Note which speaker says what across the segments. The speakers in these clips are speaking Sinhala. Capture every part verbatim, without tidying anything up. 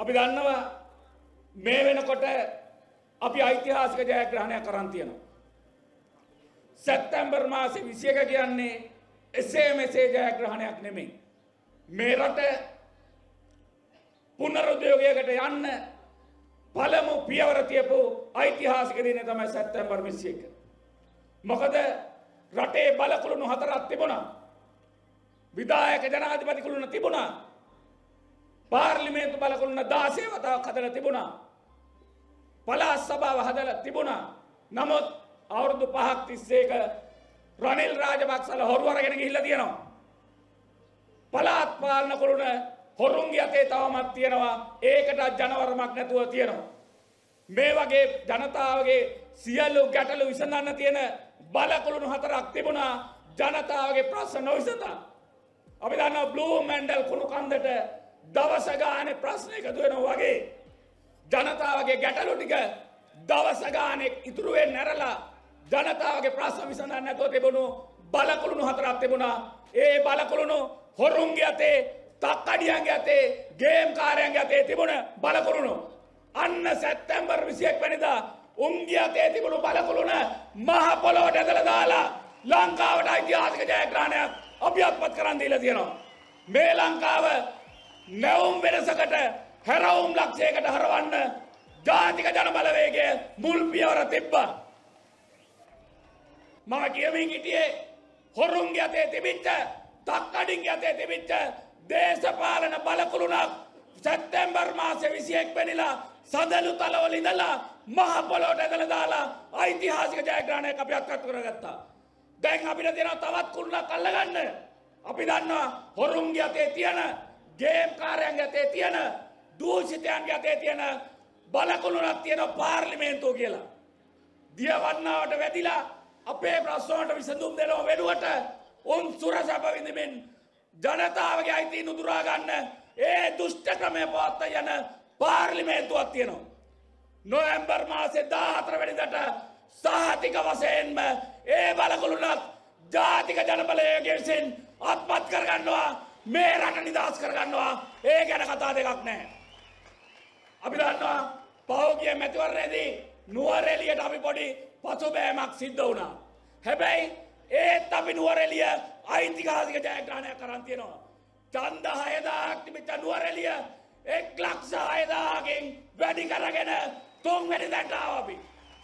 Speaker 1: අපි දන්නවා මේ වෙනකොට අපි ඓතිහාසික ජයග්‍රහණයක් කරන් තියෙනවා. සැප්තැම්බර් මාසේ විසි එක කියන්නේ එසේ මෙසේ ජයග්‍රහණයක් නෙමෙයි. මේ රට පුනරුද්‍යෝගයකට යන්න පළමු පියවර තියපු ඓතිහාසික දිනේ තමයි සැප්තැම්බර් විසි එක. මොකද රටේ බලකුළුණු හතරක් තිබුණා. විධායක ජනාධිපති කුළුණ තිබුණා. පාර්ලිමේන්තු බලකුළුණ දාසය වතාවක් හදලා තිබුණා. පළාත් සභාව හදලා තිබුණා. නමුත් අවුරුදු පහක් තිස්සේක රනිල් රාජපක්ෂලා හොරු අරගෙන ගිහිල්ලා තියෙනවා. පළාත් පාලන කුළුණ හොරුන්ගේ අතේ තවමත් තියෙනවා. ඒකට ජනවරමක් නැතුව තියෙනවා. මේ වගේ ජනතාවගේ සියලු ගැටලු විසඳන්න තියෙන බලකුළුණු හතරක් තිබුණා. ජනතාවගේ ප්‍රශ්න නොවිසඳා. අපි දන්නවා බ්ලූ මැන්ඩල් කුණු කන්දට දවස ගානේ ප්‍රශ්න එකතු වෙනවා වගේ ජනතාවගේ ගැටලු ටික දවස ගානේ ඉතුරු වෙන්නේ නැරලා ජනතාවගේ ප්‍රශ්න විසඳන්න නැතුව තිබුණු බලකුළුණු හතරක් තිබුණා. ඒ බලකුළුණු හොරුන්ගේ අතේ, තක්කඩියන්ගේ අතේ, ගේම් කාරයන්ගේ අතේ තිබුණ බලකුළුණු අන්න සැප්තැම්බර් විසි එක වෙනිදා උන්ගේ අතේ තිබුණු බලකුළුණ මහ පොළොවට ඇදලා දාලා ලංකාවට ඓතිහාසික ජයග්‍රහණයක් අපි අත්පත් කරන් දීලා තියෙනවා. මේ ලංකාව නැවුම් වෙනසකට හැරවුම් ලක්ෂයකට හරවන්න ජාතික ජන බලවේගය මුල් පියවර තිබ්බා. මම කියමින් හිටියේ හොරුන්ගේ අතේ තිබිච්ච, තක්කඩින්ගේ අතේ තිබිච්ච දේශපාලන බලකුළුණක් සැප්තැම්බර් මාසේ විසි එක වෙනිදා සඳලු තලවල ඉඳලා මහ පොළොවට ඇදලා දාලා ඓතිහාසික ජයග්‍රහණයක් අපි අත්පත් කරගත්තා. දැන් අපිට තියෙනවා තවත් කුළුණක් අල්ලගන්න. අපි දන්නවා හොරුන්ගේ අතේ තියෙන, ගේම් කාරයන්ගේ අතේ තියෙන, දූෂිතයන්ගේ අතේ තියෙන බලකුළුණක් තියෙනවා පාර්ලිමේන්තුව කියලා. දියවන්නාවට වැදිලා අපේ ප්‍රශ්න වලට විසඳුම් දෙනව වෙනුවට උන් සුරසප විඳින්මින් ජනතාවගේ අයිතීන් උදුරා ගන්න ඒ දුෂ්ට ක්‍රමය පවත්වා යන පාර්ලිමේන්තුවක් තියෙනවා. නොවැම්බර් මාසේ දාහතර වෙනිදාට සහතික වශයෙන්ම ඒ බලකුළුණත් ජාතික ජනබලවේගය විසින් අත්පත් කරගන්නවා. මේ රට නිදහස් කරගන්නවා. ඒ ගැන කතා දෙකක් නැහැ. අපි දන්නවා පහුගිය මැතිවරණයේදී නුවරඑළියට අපි පොඩි පසුබෑමක් සිද්ධ වුණා. හැබැයි ඒත් අපි නුවරඑළිය ඓතිහාසික ජයග්‍රහණයක් කරන් තියෙනවා. ඡන්ද හය දහසක් තිබිච්ච නුවරඑළිය එක් ලක්ෂ හය දහසකින් වැඩි කරගෙන තුන්වෙනි තැනට ආවා අපි.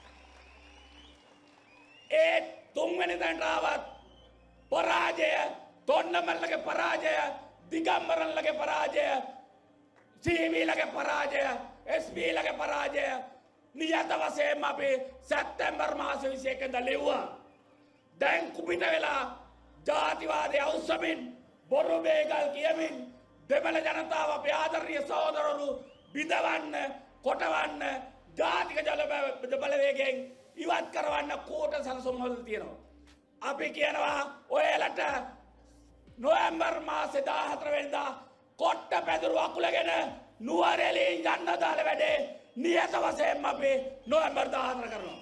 Speaker 1: ඒ තුන්වෙනි තැනට ආවත් පරාජය, තොන්නමල්ලගේ පරාජය, දිගම්බරන්ලගේ පරාජය, සීවීලගේ පරාජය, එස්බීලගේ පරාජය නියත වශයෙන්ම අපි සැප්තැම්බර් මාසේ විසි එක ඉඳලා ලිව්වා. දැන් කුපිට වෙලා ජාතිවාදය අවුස්සමින් බොරු බේගල් කියමින් දෙමළ ජනතාව අපේ ආදරණීය සහෝදරවරු බිඳවන්න, කොටවන්න ජාතික ජල බලවේගයෙන් ඉවත් කරවන්න කෝට සලසුම් වල තියෙනවා. අපි කියනවා ඔයාලට නොවැම්බර් මාසේ දාහතර වෙනිදා කොට්ට පැදුරු අකුලගෙන නුවරඑළියෙන් යන්න දාලා වැඩේ නියත වශයෙන්ම අපි නොවැම්බර් දාහතර කරනවා.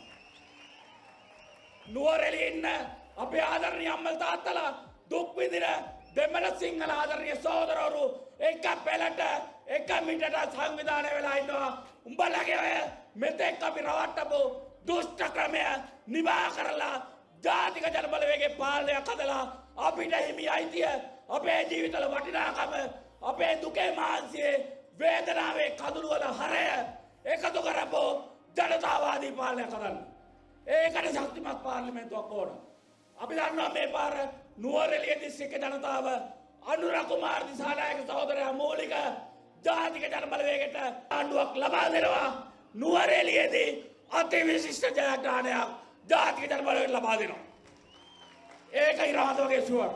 Speaker 1: නුවරඑළියේ ඉන්න අපේ ආදරණීය අම්මලා තාත්තලා දුක් විඳින දෙමළ සිංහල ආදරණීය සහෝදරවරු එක පෙළට එක මිටට සංවිධානය වෙලා ඉන්නවා. උඹලගේ ඔය මෙතෙක් අපි රවට්ටපු දුෂ්ට ක්‍රමය නිවා කරලා ජාතික ජන බලවේගයේ පාලනයක් හදලා අපිට හිමි අයිතිය, අපේ ජීවිතවල වටිනාකම, අපේ දුකේ මාංශයේ වේදනාවේ කඳුළු වල හරය එකතු කරපො ජනතාවාදී පාලනයක් කරන්න. ඒකට ශක්තිමත් පාර්ලිමේන්තුවක් ඕන. අපි දන්නවා මේ පාර නුවරඑළිය දිස්ත්‍රික්ක ජනතාව අනුර කුමාර දිසානායක සහෝදරයා මූලික ජාතික ජන බලවේගයට ආණ්ඩුවක් ලබා දෙනවා. නුවරඑළියේදී අති විශිෂ්ට ජයග්‍රහණයක් ජාතික ජන බලවේගයට ලබා දෙනවා. ඒකයි රහත වගේ ෂුවර්.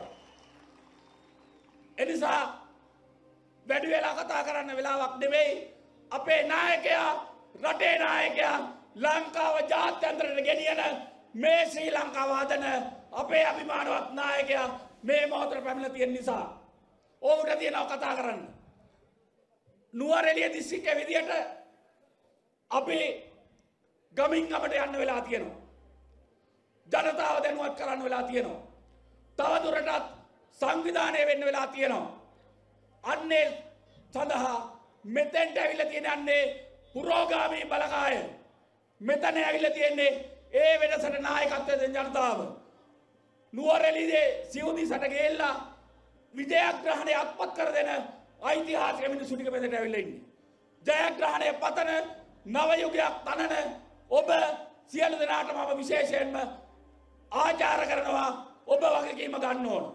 Speaker 1: එනිසා වැඩි වෙලා කතා කරන්න වෙලාවක් නෙවෙයි. අපේ නායකයා, රටේ නායකයා ලංකාව ජාත්‍යන්තරයට ගෙනියන මේ ශ්‍රී ලංකාව හදන අපේ අභිමානවත් නායකයා මේ මොහොතට පැමිණලා තියෙන නිසා ඔහුට තියෙනවා කතා කරන්න. නුවරඑළිය දිස්ත්‍රික්කයේ විදියට අපි ගමින් ගමට යන්න වෙලා තියෙනවා. ජනතාව දැනුවත් කරන්න වෙලා තියෙනවා. තවදුරටත් සංවිධානය වෙන්න වෙලා තියෙනවා. අන්නේ සඳහා මෙතෙන්ට ඇවිල්ලා තියෙනන්නේ පුරෝගාමී බලකාය. මෙතන ඇවිල්ලා තියෙන්නේ ඒ වෙනසට නායකත්වය දෙන ජනතාව. නුවරඑළියේ සිවුදිසට ගෙල්ලා විජයග්‍රහණය අත්පත් කර දෙන ඓතිහාසික මිනිස්සු ටික මෙතනට ඇවිල්ලා ඉන්නේ. ජයග්‍රහණය පතන නව යුගයක් තනන ඔබ සියලු දෙනාටම මම විශේෂයෙන්ම ආචාර කරනවා. ඔබ වගකීම ගන්න ඕන.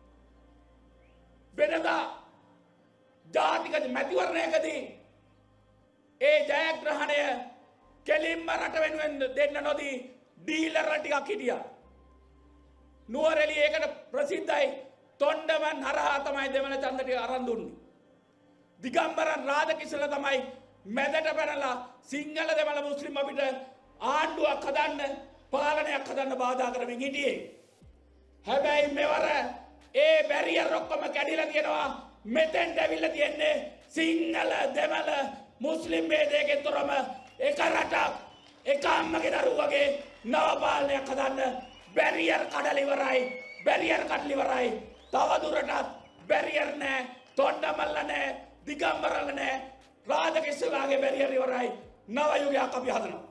Speaker 1: වෙනදා ජාතික මැතිවරණයකදී ඒ ජයග්‍රහණය කෙලින්ම රට වෙනුවෙන් දෙන්න නොදී ඩීලර්ලා ටිකක් හිටියා. නුවරඑළිය ඒකට ප්‍රසිද්ධයි. තොණ්ඩමන් හරහා තමයි දෙමළ ඡන්ද ටික අරන් දුන්නේ. දිගම්බරන් රාජකිෂ්ණ තමයි මැදට පැනලා සිංහල දෙමළ මුස්ලිම් අපිට ආණ්ඩුවක් හදන්න පාලනයක් හදන්න බාධා කරමින් හිටියේ. හැබැයි මෙවර ඒ බැරියර් ඔක්කොම කැඩිලා තියෙනවා. මෙතෙන්ට ඇවිල්ලා තියෙන්නේ සිංහල දෙමළ මුස්ලිම් ભેදයකින් තොරම එක රටක් එක අම්මගේ දරුවෝ වගේ නව පාලනයක් හදන්න බැරියර් කඩලා ඉවරයි. බැරියර් කඩලා ඉවරයි. තව දුරටත් බැරියර් නැහැ. තොණ්ඩමල්ල නැහැ. දිගම්බරල නැහැ. රාජකිෂ්ණගේ බැරියර් ඉවරයි. නව යුගයක් අපි හදනවා.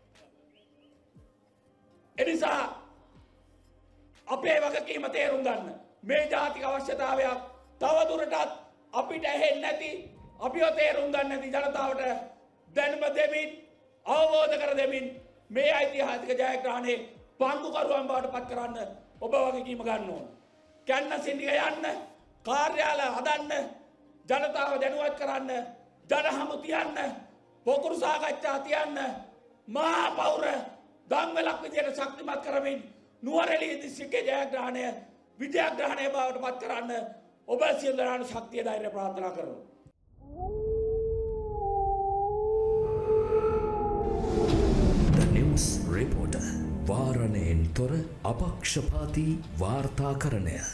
Speaker 1: එනිසා අපේ වගකීම තේරුම් ගන්න. මේ ජාතික අවශ්‍යතාවයක් තව දුරටත් අපිට ඇහෙන්නේ නැති අපිව තේරුම් ගන්න නැති ජනතාවට දැනුම දෙමින් අවබෝධ කර දෙමින් මේ ඓතිහාසික ජයග්‍රහණය පංගුකරුවන් බවට පත් කරන්න ඔබ වගකීම ගන්න ඕන. කැන්වසින් ටික යන්න, කාර්යාලය හදන්න, ජනතාව දැනුවත් කරන්න, ජනහමු තියන්න, පොකුරු සාකච්ඡා තියන්න, මහා පෞර දම්වැලක් විදියට ශක්තිමත් කරමින් නුවරඑළිය දිස්ත්‍රික්කයේ ජයග්‍රහණය විජයග්‍රහණය බවට පත් කරන්න ඔබ සියලු දෙනාට ශක්තිය ධෛර්යය ප්‍රාර්ථනා කරනවා.
Speaker 2: The News Reporter වාරණයෙන් තොර අපක්ෂපාතී වාර්තාකරණය.